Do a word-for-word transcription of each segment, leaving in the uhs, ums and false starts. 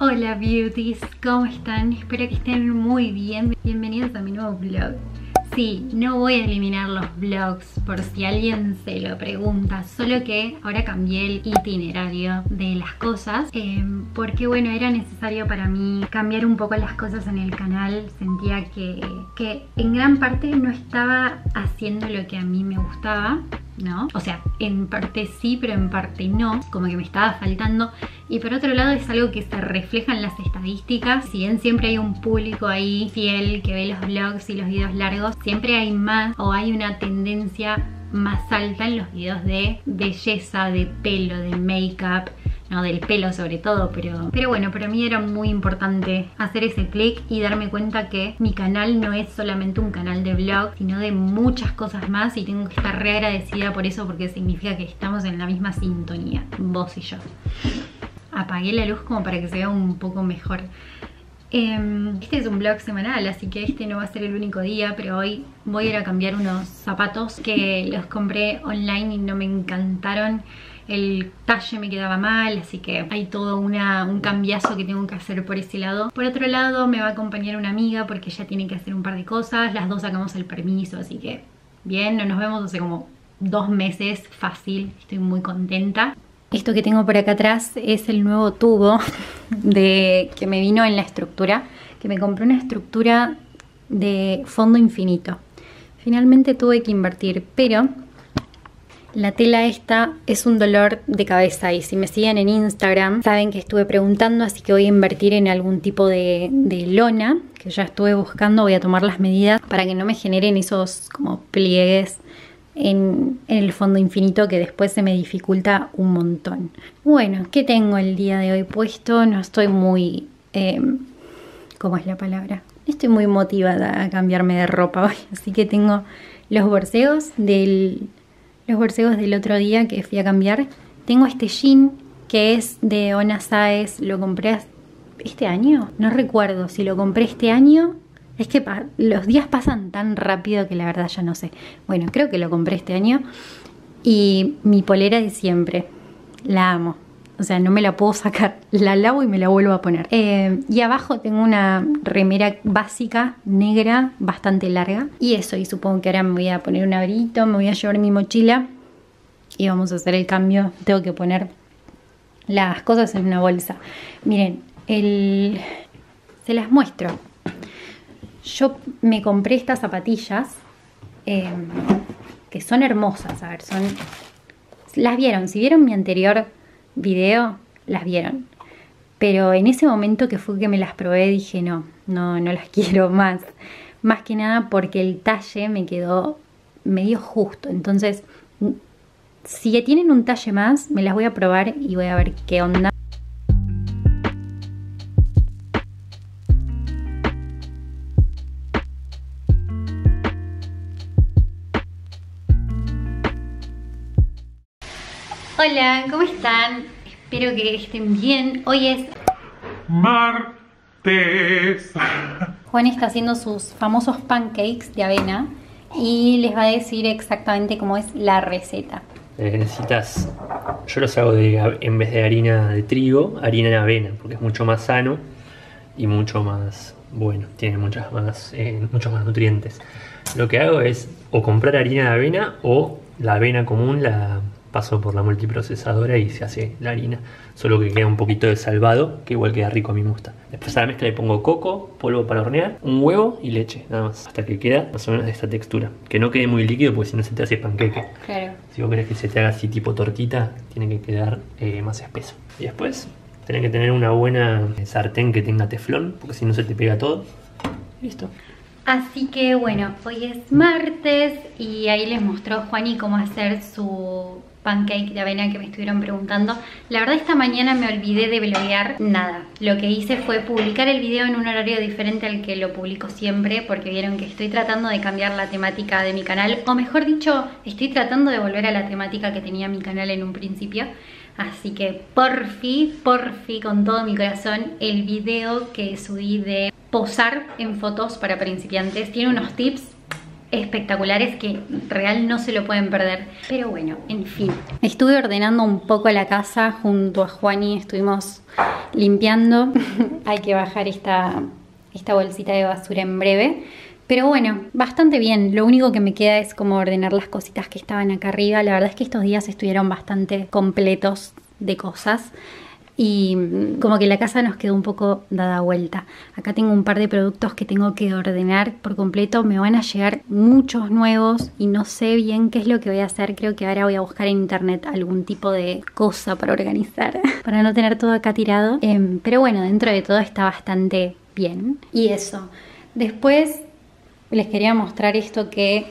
Hola beauties, ¿cómo están? Espero que estén muy bien. Bienvenidos a mi nuevo vlog. Sí, no voy a eliminar los vlogs por si alguien se lo pregunta, solo que ahora cambié el itinerario de las cosas eh, porque bueno, era necesario para mí cambiar un poco las cosas en el canal. Sentía que, que en gran parte no estaba haciendo lo que a mí me gustaba, ¿no? O sea, en parte sí, pero en parte no, como que me estaba faltando. Y por otro lado es algo que se refleja en las estadísticas. Si bien siempre hay un público ahí fiel que ve los vlogs y los videos largos, siempre hay más o hay una tendencia más alta en los videos de belleza, de pelo, de make-up, no, del pelo sobre todo, pero, pero bueno, para mí era muy importante hacer ese clic y darme cuenta que mi canal no es solamente un canal de vlog, sino de muchas cosas más, y tengo que estar re agradecida por eso, porque significa que estamos en la misma sintonía, vos y yo. Apagué la luz como para que se vea un poco mejor. Este es un vlog semanal, así que este no va a ser el único día, pero hoy voy a ir a cambiar unos zapatos que los compré online y no me encantaron. El talle me quedaba mal, así que hay todo una, un cambiazo que tengo que hacer por ese lado. Por otro lado me va a acompañar una amiga porque ella tiene que hacer un par de cosas. Las dos sacamos el permiso, así que bien, no nos vemos hace como dos meses, fácil, estoy muy contenta. Esto que tengo por acá atrás es el nuevo tubo de, que me vino en la estructura, que me compré una estructura de fondo infinito. Finalmente tuve que invertir, pero la tela esta es un dolor de cabeza, y si me siguen en Instagram saben que estuve preguntando, así que voy a invertir en algún tipo de, de lona, que ya estuve buscando. Voy a tomar las medidas para que no me generen esos como pliegues En, en el fondo infinito, que después se me dificulta un montón. Bueno, ¿qué tengo el día de hoy puesto? No estoy muy... Eh, ¿cómo es la palabra? No estoy muy motivada a cambiarme de ropa hoy, así que tengo los borseos del, los borseos del otro día que fui a cambiar. Tengo este jean que es de Ona Sáez. Lo compré este año, no recuerdo si lo compré este año. Es que los días pasan tan rápido que la verdad ya no sé. Bueno, creo que lo compré este año. Y mi polera de siempre, la amo. O sea, no me la puedo sacar. La lavo y me la vuelvo a poner. Eh, y abajo tengo una remera básica, negra, bastante larga. Y eso, y supongo que ahora me voy a poner un abriguito, me voy a llevar mi mochila y vamos a hacer el cambio. Tengo que poner las cosas en una bolsa. Miren, el... se las muestro. Yo me compré estas zapatillas eh, que son hermosas. A ver, son... las vieron. Si vieron mi anterior video, las vieron. Pero en ese momento que fue que me las probé, dije no, no, no las quiero más. Más que nada porque el talle me quedó medio justo. Entonces, si tienen un talle más, me las voy a probar y voy a ver qué onda. Hola, ¿cómo están? Espero que estén bien. Hoy es martes. Juan está haciendo sus famosos pancakes de avena y les va a decir exactamente cómo es la receta. Eh, necesitas, yo los hago de, en vez de harina de trigo, harina de avena, porque es mucho más sano y mucho más bueno, tiene muchas más, eh, muchos más nutrientes. Lo que hago es o comprar harina de avena o la avena común, la paso por la multiprocesadora y se hace la harina, solo que queda un poquito de salvado, que igual queda rico, a mí me gusta. Después a la mezcla le pongo coco, polvo para hornear, un huevo y leche, nada más, hasta que queda más o menos de esta textura, que no quede muy líquido porque si no se te hace panqueque. Claro. Si vos querés que se te haga así tipo tortita, tiene que quedar eh, más espeso. Y después tenés que tener una buena sartén que tenga teflón, porque si no se te pega todo. Listo. Así que bueno, hoy es martes y ahí les mostró Juani cómo hacer su pancake de avena que me estuvieron preguntando. La verdad, esta mañana me olvidé de bloguear nada. Lo que hice fue publicar el video en un horario diferente al que lo publico siempre, porque vieron que estoy tratando de cambiar la temática de mi canal, o mejor dicho, estoy tratando de volver a la temática que tenía mi canal en un principio. Así que por fin, por fin, con todo mi corazón, el video que subí de posar en fotos para principiantes tiene unos tips espectaculares que real no se lo pueden perder. Pero bueno, en fin. Estuve ordenando un poco la casa junto a Juani, estuvimos limpiando. Hay que bajar esta, esta bolsita de basura en breve. Pero bueno, bastante bien. Lo único que me queda es como ordenar las cositas que estaban acá arriba. La verdad es que estos días estuvieron bastante completos de cosas. Y como que la casa nos quedó un poco dada vuelta. Acá tengo un par de productos que tengo que ordenar por completo. Me van a llegar muchos nuevos y no sé bien qué es lo que voy a hacer. Creo que ahora voy a buscar en internet algún tipo de cosa para organizar, para no tener todo acá tirado. Eh, pero bueno, dentro de todo está bastante bien. Y eso. Después les quería mostrar esto que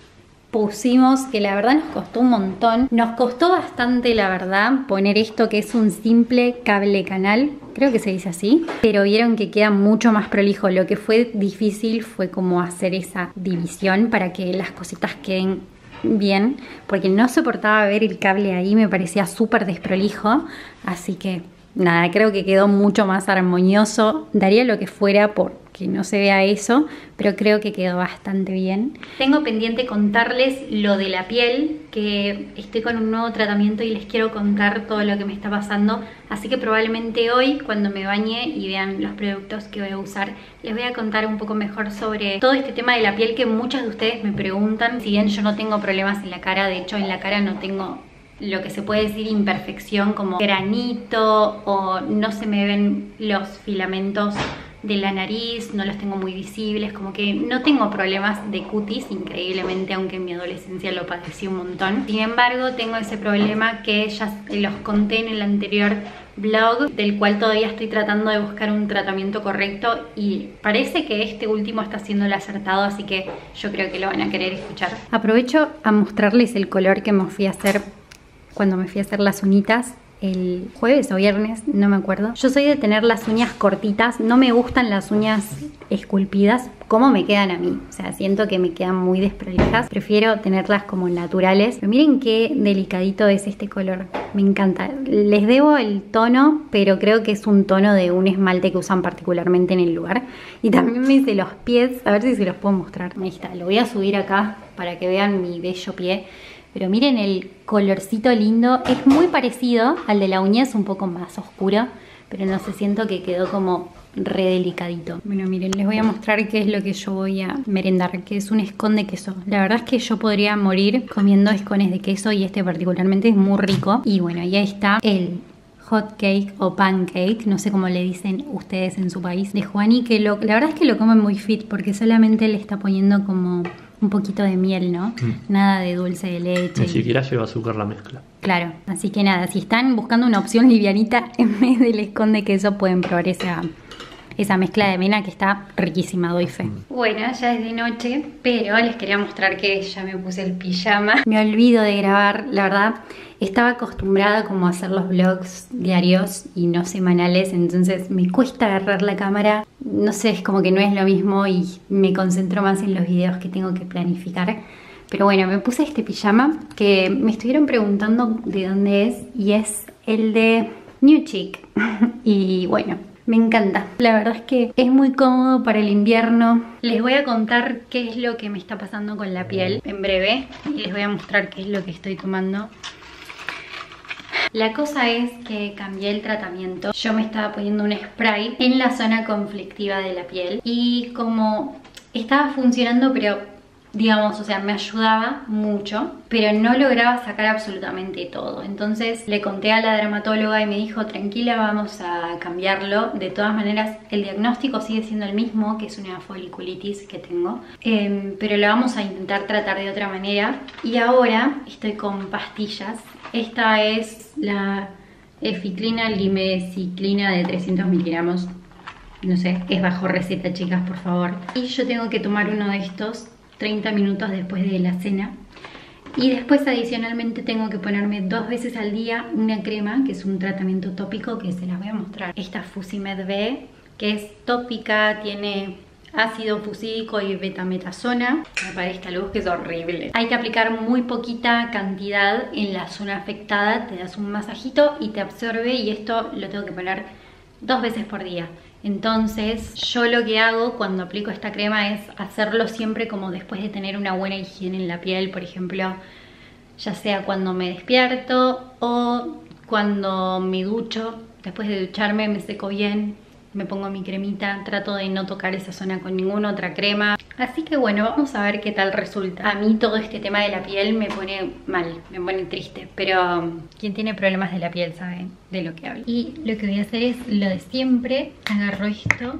pusimos, que la verdad nos costó un montón. Nos costó bastante, la verdad, poner esto que es un simple cable canal. Creo que se dice así. Pero vieron que queda mucho más prolijo. Lo que fue difícil fue como hacer esa división para que las cositas queden bien. Porque no soportaba ver el cable ahí, me parecía súper desprolijo. Así que nada, creo que quedó mucho más armonioso. Daría lo que fuera por que no se vea eso, pero creo que quedó bastante bien. Tengo pendiente contarles lo de la piel, que estoy con un nuevo tratamiento y les quiero contar todo lo que me está pasando. Así que probablemente hoy, cuando me bañe y vean los productos que voy a usar, les voy a contar un poco mejor sobre todo este tema de la piel que muchas de ustedes me preguntan. Si bien yo no tengo problemas en la cara, de hecho en la cara no tengo lo que se puede decir imperfección como granito, o no se me ven los filamentos de la nariz, no los tengo muy visibles, como que no tengo problemas de cutis, increíblemente, aunque en mi adolescencia lo padecí un montón. Sin embargo, tengo ese problema que ya los conté en el anterior vlog, del cual todavía estoy tratando de buscar un tratamiento correcto y parece que este último está siendo el acertado, así que yo creo que lo van a querer escuchar. Aprovecho a mostrarles el color que me fui a hacer cuando me fui a hacer las uñitas el jueves o viernes, no me acuerdo. Yo soy de tener las uñas cortitas, no me gustan las uñas esculpidas como me quedan a mí, o sea, siento que me quedan muy desprolijas, prefiero tenerlas como naturales. Pero miren qué delicadito es este color, me encanta. Les debo el tono, pero creo que es un tono de un esmalte que usan particularmente en el lugar. Y también me hice los pies, a ver si se los puedo mostrar. Ahí está, lo voy a subir acá para que vean mi bello pie. Pero miren el colorcito lindo, es muy parecido al de la uña, es un poco más oscuro, pero no sé, siento que quedó como re delicadito. Bueno, miren, les voy a mostrar qué es lo que yo voy a merendar, que es un scone de queso. La verdad es que yo podría morir comiendo scones de queso y este particularmente es muy rico. Y bueno, y ahí está el hot cake o pancake, no sé cómo le dicen ustedes en su país, de Juani, que lo, la verdad es que lo come muy fit porque solamente le está poniendo como un poquito de miel, ¿no? Mm. Nada de dulce de leche. Ni siquiera lleva azúcar la mezcla. Claro, así que nada, si están buscando una opción livianita en vez del scone de queso, pueden probar esa, esa mezcla de avena que está riquísima, doy fe. Mm. Bueno, ya es de noche, pero les quería mostrar que ya me puse el pijama. Me olvido de grabar, la verdad. Estaba acostumbrada como a hacer los vlogs diarios y no semanales, entonces me cuesta agarrar la cámara. No sé, es como que no es lo mismo y me concentro más en los videos que tengo que planificar. Pero bueno, me puse este pijama que me estuvieron preguntando de dónde es y es el de New Chic. Y bueno, me encanta. La verdad es que es muy cómodo para el invierno. Les voy a contar qué es lo que me está pasando con la piel en breve y les voy a mostrar qué es lo que estoy tomando. La cosa es que cambié el tratamiento. Yo me estaba poniendo un spray en la zona conflictiva de la piel y como estaba funcionando, pero digamos, o sea, me ayudaba mucho, pero no lograba sacar absolutamente todo. Entonces le conté a la dermatóloga y me dijo, tranquila, vamos a cambiarlo. De todas maneras, el diagnóstico sigue siendo el mismo, que es una foliculitis que tengo, eh, pero lo vamos a intentar tratar de otra manera. Y ahora estoy con pastillas. Esta es la eficlina limeciclina de trescientos miligramos. No sé, es bajo receta, chicas, por favor. Y yo tengo que tomar uno de estos treinta minutos después de la cena. Y después adicionalmente tengo que ponerme dos veces al día una crema, que es un tratamiento tópico que se las voy a mostrar. Esta Fusimed B, que es tópica, tiene ácido fusídico y betametasona. Me parece esta luz que es horrible. Hay que aplicar muy poquita cantidad en la zona afectada, te das un masajito y te absorbe, y esto lo tengo que poner dos veces por día. Entonces yo lo que hago cuando aplico esta crema es hacerlo siempre como después de tener una buena higiene en la piel, por ejemplo, ya sea cuando me despierto o cuando me ducho. Después de ducharme me seco bien, me pongo mi cremita, trato de no tocar esa zona con ninguna otra crema. Así que bueno, vamos a ver qué tal resulta. A mí todo este tema de la piel me pone mal, me pone triste, pero quien tiene problemas de la piel sabe de lo que hablo. Y lo que voy a hacer es lo de siempre, agarro esto,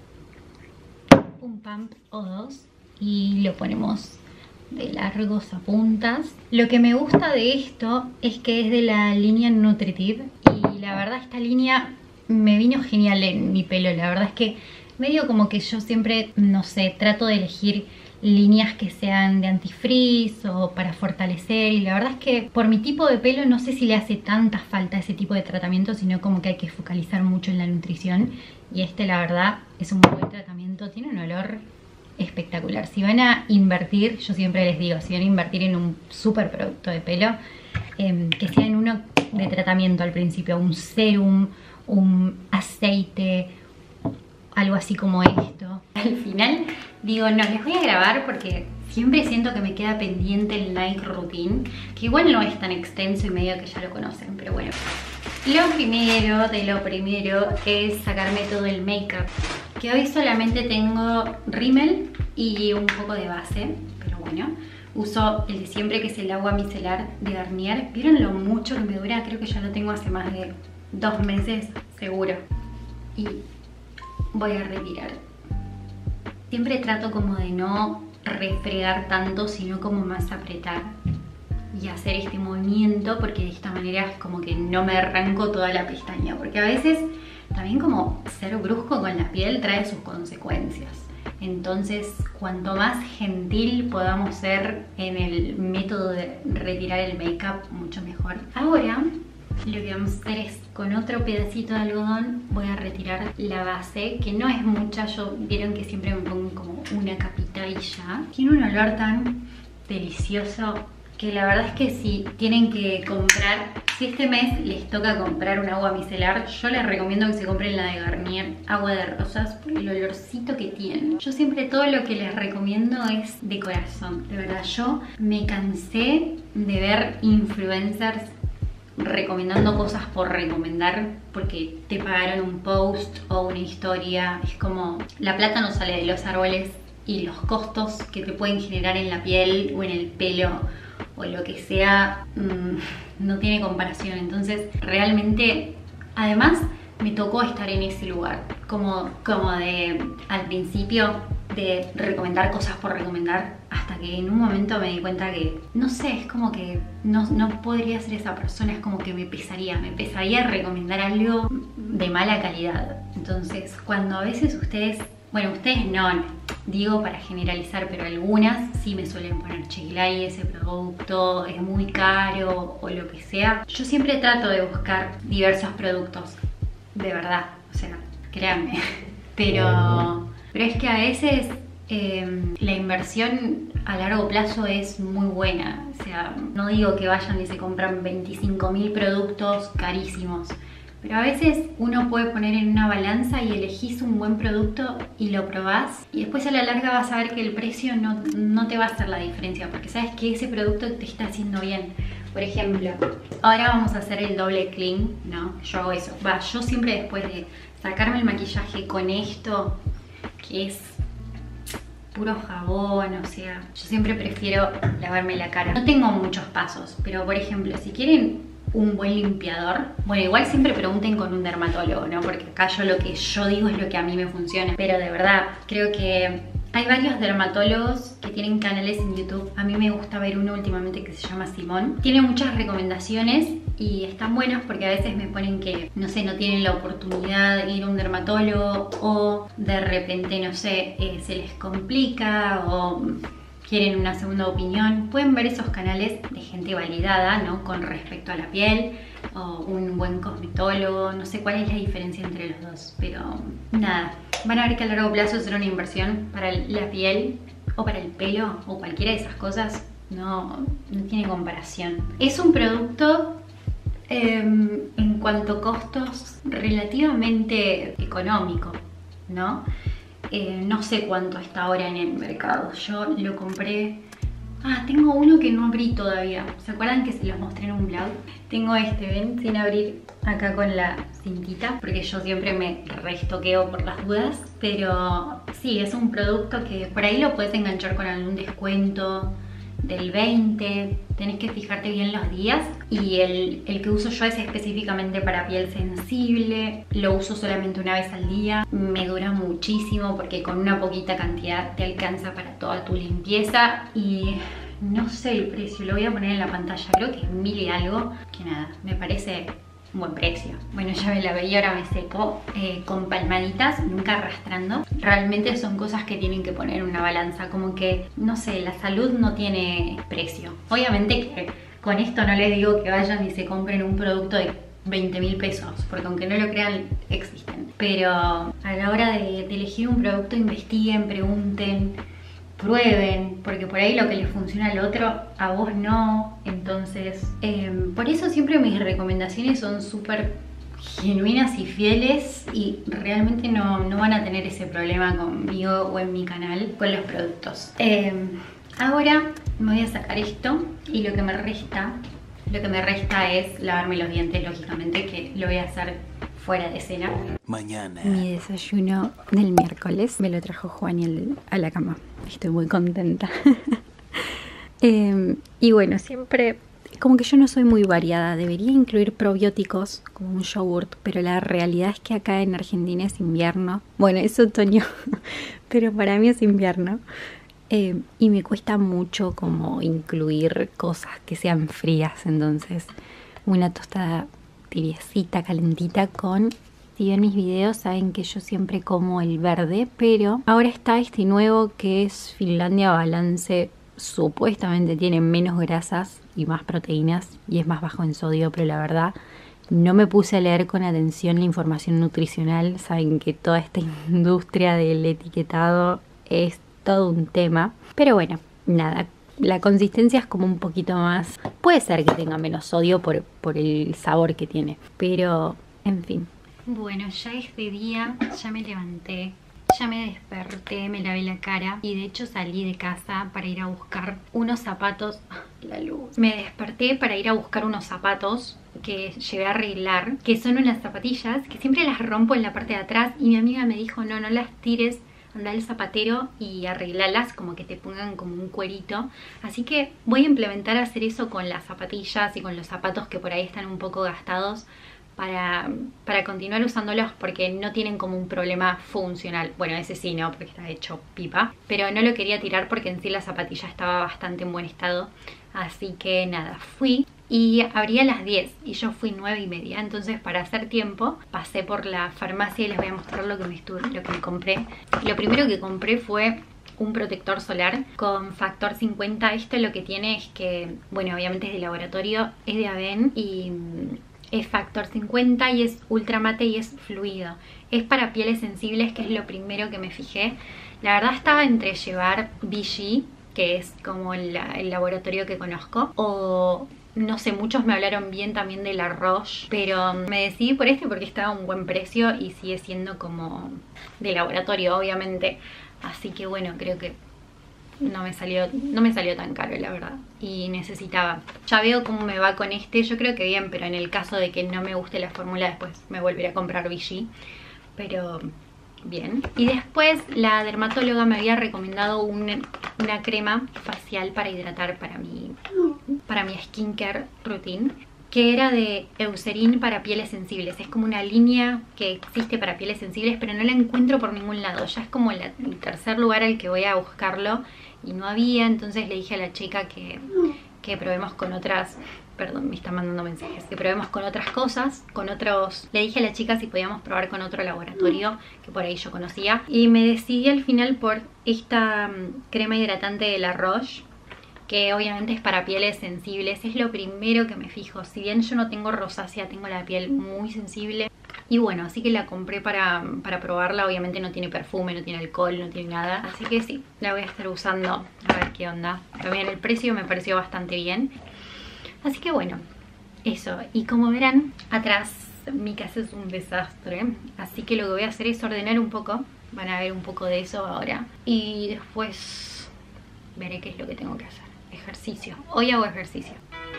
un pump o dos y lo ponemos de largos a puntas. Lo que me gusta de esto es que es de la línea Nutritive y la verdad esta línea me vino genial en mi pelo. La verdad es que medio como que yo siempre, no sé, trato de elegir líneas que sean de antifrizz o para fortalecer, y la verdad es que por mi tipo de pelo no sé si le hace tanta falta ese tipo de tratamiento, sino como que hay que focalizar mucho en la nutrición, y este la verdad es un buen tratamiento, tiene un olor espectacular. Si van a invertir, yo siempre les digo, si van a invertir en un super producto de pelo, eh, que sea en uno de tratamiento al principio, un serum, un aceite, algo así como esto. Al final digo, no, les voy a grabar porque siempre siento que me queda pendiente el night routine, que igual no es tan extenso y medio que ya lo conocen, pero bueno. Lo primero de lo primero es sacarme todo el make-up, que hoy solamente tengo rímel y un poco de base, pero bueno. Uso el de siempre, que es el agua micelar de Garnier. ¿Vieron lo mucho que me dura? Creo que ya lo tengo hace más de dos meses, seguro. Y voy a retirar. Siempre trato como de no refregar tanto, sino como más apretar y hacer este movimiento, porque de esta manera es como que no me arranco toda la pestaña, porque a veces también como ser brusco con la piel trae sus consecuencias. Entonces, cuanto más gentil podamos ser en el método de retirar el make-up, mucho mejor. Ahora, lo que vamos a hacer es, con otro pedacito de algodón, voy a retirar la base, que no es mucha. Yo, vieron que siempre me pongo como una capita y ya. Tiene un olor tan delicioso que la verdad es que si tienen que comprar, si este mes les toca comprar un agua micelar, yo les recomiendo que se compren la de Garnier, agua de rosas, por el olorcito que tiene. Yo siempre todo lo que les recomiendo es de corazón, de verdad. Yo me cansé de ver influencers recomendando cosas por recomendar, porque te pagaron un post o una historia. Es como, la plata no sale de los árboles, y los costos que te pueden generar en la piel o en el pelo o lo que sea, mmm, no tiene comparación. Entonces realmente, además me tocó estar en ese lugar, como, como de al principio de recomendar cosas por recomendar, hasta que en un momento me di cuenta que, no sé, es como que no, no podría ser esa persona. Es como que me pesaría, me pesaría recomendar algo de mala calidad. Entonces, cuando a veces ustedes, bueno, ustedes no, digo para generalizar, pero algunas sí me suelen poner, che, ese producto es muy caro o lo que sea. Yo siempre trato de buscar diversos productos, de verdad, o sea, créanme. Pero, pero es que a veces eh, la inversión a largo plazo es muy buena. O sea, no digo que vayan y se compran veinticinco mil productos carísimos, pero a veces uno puede poner en una balanza y elegís un buen producto y lo probás, y después a la larga vas a ver que el precio no, no te va a hacer la diferencia, porque sabes que ese producto te está haciendo bien. Por ejemplo, ahora vamos a hacer el doble clean, ¿no? Yo hago eso. Va, yo siempre después de sacarme el maquillaje con esto, que es puro jabón, o sea, yo siempre prefiero lavarme la cara. No tengo muchos pasos, pero por ejemplo, si quieren un buen limpiador, bueno, igual siempre pregunten con un dermatólogo, ¿no? Porque acá yo lo que yo digo es lo que a mí me funciona. Pero de verdad, creo que hay varios dermatólogos que tienen canales en YouTube. A mí me gusta ver uno últimamente que se llama Simón. Tiene muchas recomendaciones y están buenas, porque a veces me ponen que, no sé, no tienen la oportunidad de ir a un dermatólogo, o de repente, no sé, eh, se les complica o quieren una segunda opinión. Pueden ver esos canales de gente validada, ¿no? Con respecto a la piel, o un buen cosmetólogo. No sé cuál es la diferencia entre los dos, pero nada, van a ver que a largo plazo será una inversión para la piel o para el pelo o cualquiera de esas cosas. No, no tiene comparación. Es un producto eh, en cuanto a costos, relativamente económico, ¿no? Eh, no sé cuánto está ahora en el mercado. Yo lo compré... Ah, tengo uno que no abrí todavía. ¿Se acuerdan que se los mostré en un vlog? Tengo este, ven, sin abrir, acá con la cintita, porque yo siempre me restoqueo por las dudas. Pero sí, es un producto que por ahí lo puedes enganchar con algún descuento del veinte. Tenés que fijarte bien los días. Y el, el que uso yo es específicamente para piel sensible. Lo uso solamente una vez al día. Me dura muchísimo porque con una poquita cantidad te alcanza para toda tu limpieza. Y no sé el precio, lo voy a poner en la pantalla. Creo que es mil y algo. Que nada, me parece un buen precio. Bueno, ya me lavé y ahora me seco eh, con palmaditas, nunca arrastrando. Realmente son cosas que tienen que poner en una balanza. Como que, no sé, la salud no tiene precio. Obviamente que con esto no les digo que vayan y se compren un producto de veinte mil pesos, porque aunque no lo crean, existen. Pero a la hora de, de elegir un producto, investiguen, pregunten, prueben, porque por ahí lo que les funciona al otro, a vos no. Entonces, eh, por eso siempre mis recomendaciones son súper genuinas y fieles, y realmente no, no van a tener ese problema conmigo o en mi canal con los productos. Eh, ahora me voy a sacar esto y lo que me resta, lo que me resta es lavarme los dientes, lógicamente, que lo voy a hacer fuera de escena. Mañana. Mi desayuno del miércoles me lo trajo Juan a la cama. Estoy muy contenta. eh, y bueno, siempre... Como que yo no soy muy variada. Debería incluir probióticos como un yogurt, pero la realidad es que acá en Argentina es invierno. Bueno, es otoño, pero para mí es invierno. Eh, y me cuesta mucho como incluir cosas que sean frías. Entonces, una tostada tibiecita, calentita con... Si ven mis videos saben que yo siempre como el verde, pero ahora está este nuevo que es Finlandia Balance. Supuestamente tiene menos grasas y más proteínas y es más bajo en sodio, pero la verdad no me puse a leer con atención la información nutricional. Saben que toda esta industria del etiquetado es todo un tema, pero bueno, nada, la consistencia es como un poquito más, puede ser que tenga menos sodio por, por el sabor que tiene, pero en fin. Bueno, ya es de día, ya me levanté, ya me desperté, me lavé la cara y de hecho salí de casa para ir a buscar unos zapatos. La luz. Me desperté para ir a buscar unos zapatos que llevé a arreglar, que son unas zapatillas que siempre las rompo en la parte de atrás, y mi amiga me dijo, no, no las tires, anda al zapatero y arreglalas, como que te pongan como un cuerito. Así que voy a implementar hacer eso con las zapatillas y con los zapatos que por ahí están un poco gastados, Para, para continuar usándolos, porque no tienen como un problema funcional. Bueno, ese sí, no, porque está hecho pipa, pero no lo quería tirar porque en sí la zapatilla estaba bastante en buen estado. Así que nada, fui y abría a las diez y yo fui nueve y media. Entonces, para hacer tiempo, pasé por la farmacia y les voy a mostrar lo que me, estuve, lo que me compré. Lo primero que compré fue un protector solar con factor cincuenta. Esto lo que tiene es que, bueno, obviamente es de laboratorio, es de Aven y... es factor cincuenta y es ultra mate y es fluido. Es para pieles sensibles, que es lo primero que me fijé. La verdad estaba entre llevar Vichy, que es como el, el laboratorio que conozco, o no sé, muchos me hablaron bien también de la Roche, pero me decidí por este porque estaba a un buen precio y sigue siendo como de laboratorio, obviamente. Así que bueno, creo que no me salió no me salió tan caro, la verdad, y necesitaba. Ya veo cómo me va con este, yo creo que bien, pero en el caso de que no me guste la fórmula, después me volveré a comprar Vichy, pero bien. Y después la dermatóloga me había recomendado un, una crema facial para hidratar para mi, para mi skincare routine, que era de Eucerin para pieles sensibles. Es como una línea que existe para pieles sensibles, pero no la encuentro por ningún lado. Ya es como la, el tercer lugar al que voy a buscarlo y no había. Entonces le dije a la chica que, que probemos con otras... Perdón, me están mandando mensajes. Que probemos con otras cosas, con otros... Le dije a la chica si podíamos probar con otro laboratorio que por ahí yo conocía. Y me decidí al final por esta um, crema hidratante de la Roche, que obviamente es para pieles sensibles. Es lo primero que me fijo. Si bien yo no tengo rosácea, tengo la piel muy sensible. Y bueno, así que la compré para, para probarla. Obviamente no tiene perfume, no tiene alcohol, no tiene nada. Así que sí, la voy a estar usando a ver qué onda. También el precio me pareció bastante bien. Así que bueno, eso. Y como verán, atrás mi casa es un desastre, así que lo que voy a hacer es ordenar un poco. Van a ver un poco de eso ahora. Y después veré qué es lo que tengo que hacer. Ejercicio. Hoy hago ejercicio.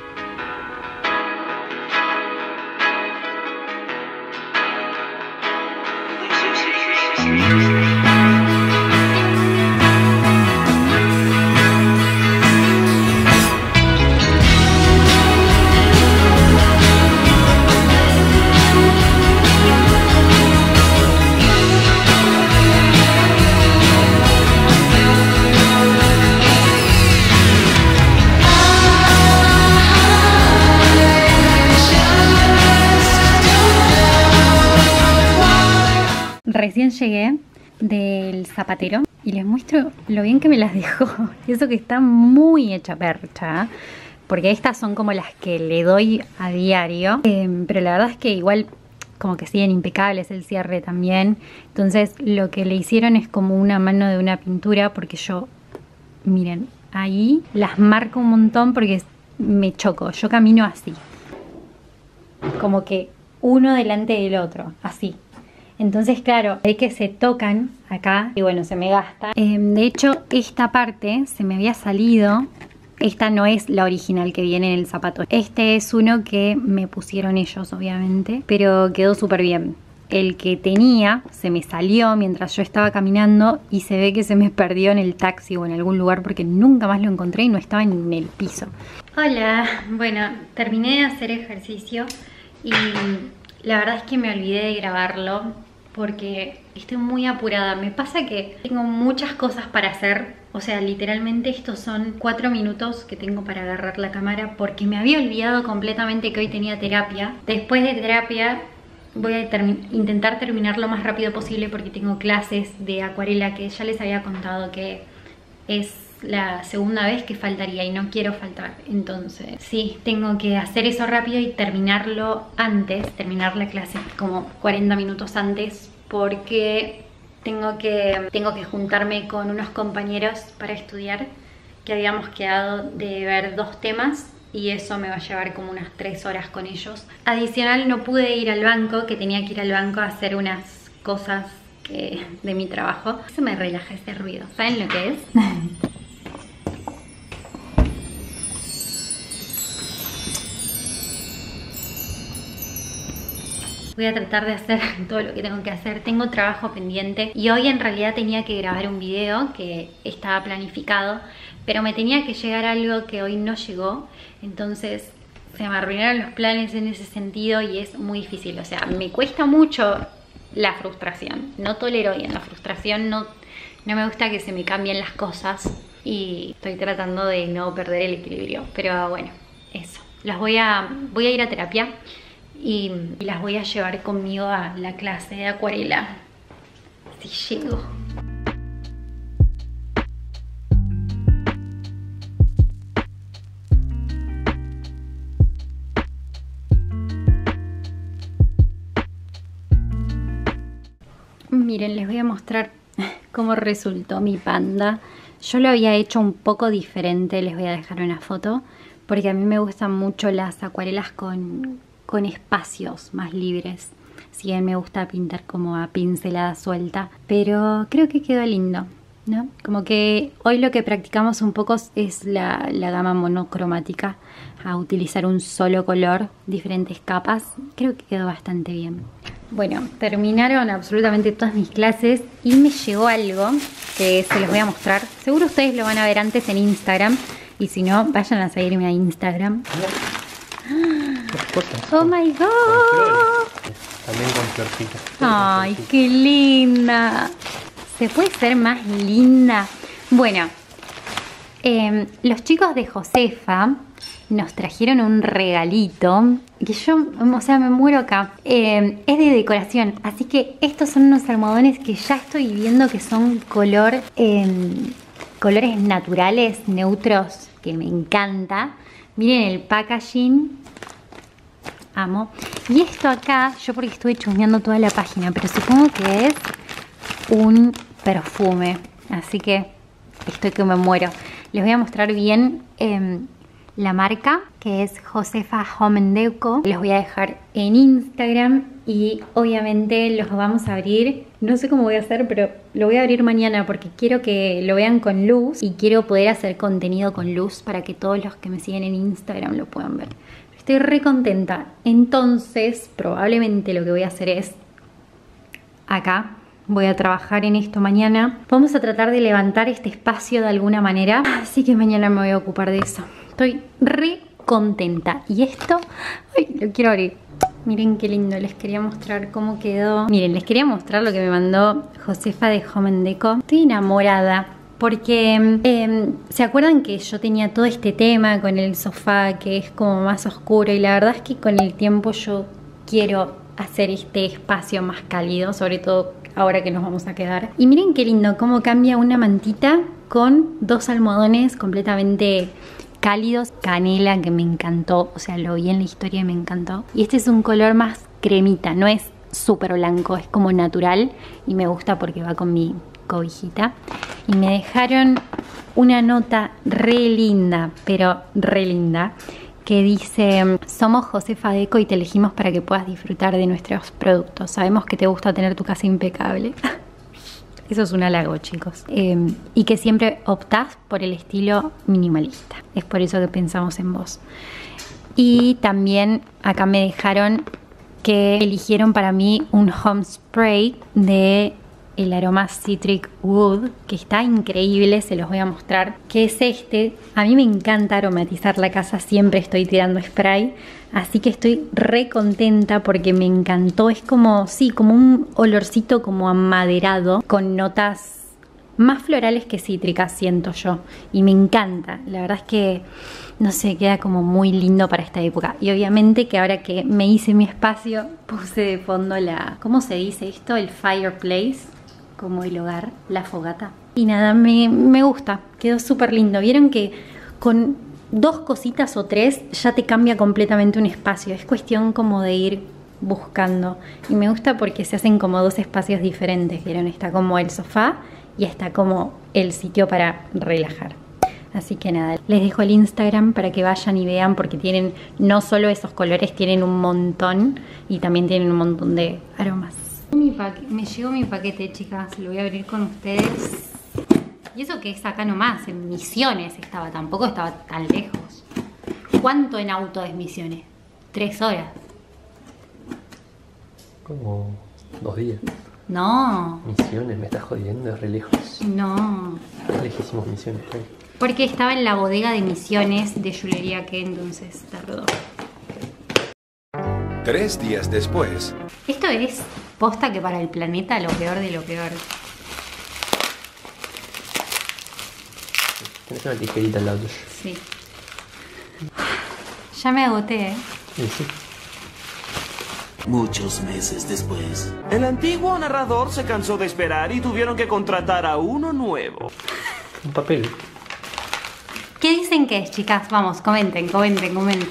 Recién llegué del zapatero y les muestro lo bien que me las dejó. Eso que está muy hecha percha, porque estas son como las que le doy a diario, eh, pero la verdad es que igual como que siguen impecables, el cierre también. Entonces lo que le hicieron es como una mano de una pintura, porque yo, miren, ahí las marco un montón porque me choco. Yo camino así, como que uno delante del otro, así. Entonces, claro, hay que se tocan acá y bueno, se me gasta. Eh, de hecho, esta parte se me había salido. Esta no es la original que viene en el zapato. Este es uno que me pusieron ellos, obviamente, pero quedó súper bien. El que tenía se me salió mientras yo estaba caminando y se ve que se me perdió en el taxi o en algún lugar porque nunca más lo encontré y no estaba en el piso. Hola, bueno, terminé de hacer ejercicio y la verdad es que me olvidé de grabarlo porque estoy muy apurada. Me pasa que tengo muchas cosas para hacer. O sea, literalmente estos son cuatro minutos que tengo para agarrar la cámara porque me había olvidado completamente que hoy tenía terapia. Después de terapia voy a termi- intentar terminar lo más rápido posible porque tengo clases de acuarela que ya les había contado que es la segunda vez que faltaría y no quiero faltar. Entonces sí, tengo que hacer eso rápido y terminarlo antes, terminar la clase como cuarenta minutos antes, porque tengo que, tengo que juntarme con unos compañeros para estudiar, que habíamos quedado de ver dos temas y eso me va a llevar como unas tres horas con ellos. Adicional, no pude ir al banco, que tenía que ir al banco a hacer unas cosas que, de mi trabajo. Se me relaja ese ruido. ¿Saben lo que es? Voy a tratar de hacer todo lo que tengo que hacer. Tengo trabajo pendiente y hoy en realidad tenía que grabar un video que estaba planificado, pero me tenía que llegar algo que hoy no llegó. Entonces se me arruinaron los planes en ese sentido y es muy difícil. O sea, me cuesta mucho la frustración. No tolero bien la frustración. No, no me gusta que se me cambien las cosas y estoy tratando de no perder el equilibrio. Pero bueno, eso. Las voy a, voy a ir a terapia. Y las voy a llevar conmigo a la clase de acuarela, si llego. Miren, les voy a mostrar cómo resultó mi panda. Yo lo había hecho un poco diferente, les voy a dejar una foto, porque a mí me gustan mucho las acuarelas con... con espacios más libres. Si bien me gusta pintar como a pincelada suelta, pero creo que quedó lindo, ¿no? Como que hoy lo que practicamos un poco es la, la gama monocromática, a utilizar un solo color, diferentes capas. Creo que quedó bastante bien. Bueno, terminaron absolutamente todas mis clases y me llegó algo que se los voy a mostrar. Seguro ustedes lo van a ver antes en Instagram y si no, vayan a seguirme a Instagram. Oh my god. También con florcitas. Ay, qué linda. ¿Se puede ser más linda? Bueno, eh, los chicos de Josefa nos trajeron un regalito que yo, o sea, me muero acá. Eh, es de decoración, así que estos son unos almohadones que ya estoy viendo que son color, eh, colores naturales, neutros, que me encanta. Miren el packaging. Amo. Y esto acá, yo porque estuve chusmeando toda la página, pero supongo que es un perfume. Así que estoy que me muero. Les voy a mostrar bien eh, la marca. que es Josefa Home and Deco. Los voy a dejar en Instagram y obviamente los vamos a abrir. No sé cómo voy a hacer, pero lo voy a abrir mañana porque quiero que lo vean con luz y quiero poder hacer contenido con luz para que todos los que me siguen en Instagram lo puedan ver. Estoy re contenta. Entonces, probablemente lo que voy a hacer es acá. Voy a trabajar en esto mañana. Vamos a tratar de levantar este espacio de alguna manera. Así que mañana me voy a ocupar de eso. Estoy re contenta. Y esto, ay, lo quiero abrir. Miren qué lindo, les quería mostrar cómo quedó. Miren, les quería mostrar lo que me mandó Josefa de Home and Deco. Estoy enamorada porque eh, ¿se acuerdan que yo tenía todo este tema con el sofá que es como más oscuro? Y la verdad es que con el tiempo yo quiero hacer este espacio más cálido, sobre todo ahora que nos vamos a quedar. Y miren qué lindo cómo cambia una mantita con dos almohadones completamente cálidos, canela, que me encantó, o sea, lo vi en la historia y me encantó. Y este es un color más cremita, no es súper blanco, es como natural y me gusta porque va con mi cobijita. Y me dejaron una nota re linda, pero re linda, que dice: somos Josefa Deco y te elegimos para que puedas disfrutar de nuestros productos. Sabemos que te gusta tener tu casa impecable. Eso es un halago, chicos. Eh, y que siempre optás por el estilo minimalista. Es por eso que pensamos en vos. Y también acá me dejaron que eligieron para mí un home spray de el aroma Citric Wood, que está increíble, se los voy a mostrar, que es este. A mí me encanta aromatizar la casa, siempre estoy tirando spray, así que estoy re contenta porque me encantó. Es como, sí, como un olorcito como amaderado, con notas más florales que cítricas, siento yo, y me encanta. La verdad es que, no sé, queda como muy lindo para esta época. Y obviamente que ahora que me hice mi espacio, puse de fondo la, ¿cómo se dice esto? El fireplace, como el hogar, la fogata. Y nada, me, me gusta, quedó súper lindo. Vieron que con dos cositas o tres ya te cambia completamente un espacio. Es cuestión como de ir buscando. Y me gusta porque se hacen como dos espacios diferentes. Vieron, está como el sofá y está como el sitio para relajar. Así que nada, les dejo el Instagram para que vayan y vean, porque tienen no solo esos colores, tienen un montón y también tienen un montón de aromas. Mi me llegó mi paquete, chicas, lo voy a abrir con ustedes. Y eso que es acá nomás, en Misiones estaba, tampoco estaba tan lejos. ¿Cuánto en auto es Misiones? Tres horas. Como dos días. No. Misiones, me estás jodiendo, es re lejos. No. Es lejísimos Misiones, ¿eh? Porque estaba en la bodega de Misiones de Julería, que entonces tardó. Tres días después. Esto es posta que para el planeta lo peor de lo peor. Tienes una tijerita al lado tuyo. Sí. Ya me agoté, ¿eh? Sí, sí. Muchos meses después. El antiguo narrador se cansó de esperar y tuvieron que contratar a uno nuevo. Un papel. ¿Qué dicen que es, chicas? Vamos, comenten, comenten, comenten.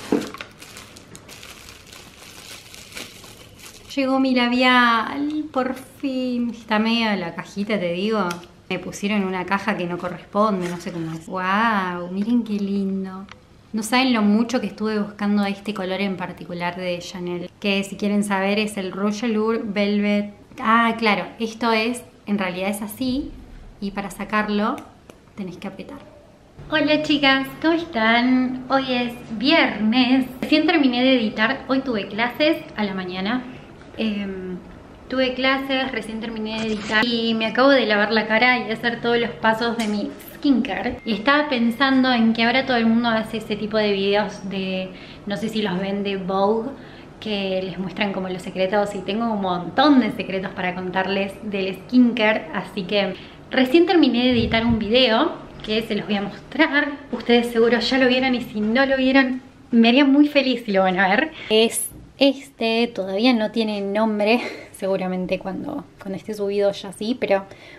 Llegó mi labial, por fin. Está medio la cajita, te digo. Me pusieron una caja que no corresponde, no sé cómo es. ¡Wow! Miren qué lindo. No saben lo mucho que estuve buscando este color en particular de Chanel. Que si quieren saber es el Rouge Allure Velvet. Ah, claro, esto es, en realidad es así. Y para sacarlo tenés que apretar. Hola chicas, ¿cómo están? Hoy es viernes. Recién terminé de editar, hoy tuve clases a la mañana. Eh, tuve clases, recién terminé de editar y me acabo de lavar la cara y hacer todos los pasos de mi skincare. Y estaba pensando en que ahora todo el mundo hace ese tipo de videos de, no sé si los ven, de Vogue, que les muestran como los secretos, y tengo un montón de secretos para contarles del skincare. Así que recién terminé de editar un video que se los voy a mostrar. Ustedes seguro ya lo vieron y si no lo vieron me haría muy feliz si lo van a ver. Es este, todavía no tiene nombre, seguramente cuando, cuando esté subido ya sí, pero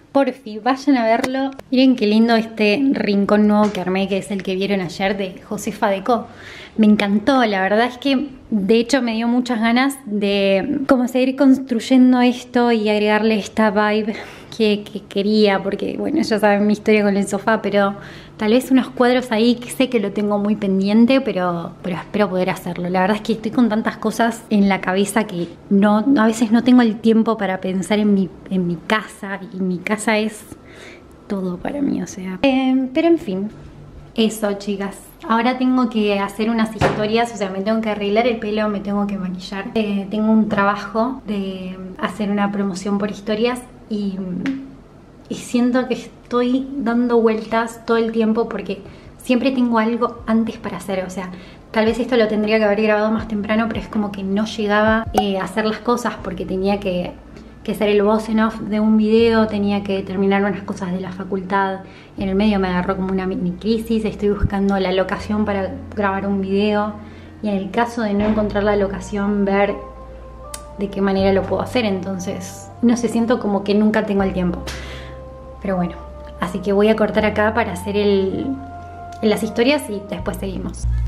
Porfi, vayan a verlo. Miren qué lindo este rincón nuevo que armé, que es el que vieron ayer de Josefa Deco. Me encantó, la verdad es que de hecho me dio muchas ganas de como seguir construyendo esto y agregarle esta vibe que, que quería, porque bueno, ya saben mi historia con el sofá, pero tal vez unos cuadros ahí que sé que lo tengo muy pendiente, pero, pero espero poder hacerlo. La verdad es que estoy con tantas cosas en la cabeza que no, a veces no tengo el tiempo para pensar en mi, en mi casa, y mi casa es todo para mí, o sea. Eh, pero en fin, eso, chicas. Ahora tengo que hacer unas historias, o sea, me tengo que arreglar el pelo, me tengo que maquillar. Eh, tengo un trabajo de hacer una promoción por historias y, y siento que estoy dando vueltas todo el tiempo porque siempre tengo algo antes para hacer. O sea, tal vez esto lo tendría que haber grabado más temprano, pero es como que no llegaba eh, a hacer las cosas porque tenía que... que hacer el voz en off de un video, tenía que terminar unas cosas de la facultad. En el medio me agarró como una mini crisis, estoy buscando la locación para grabar un video y en el caso de no encontrar la locación, ver de qué manera lo puedo hacer. Entonces, no sé, siento como que nunca tengo el tiempo. Pero bueno, así que voy a cortar acá para hacer el, las historias y después seguimos.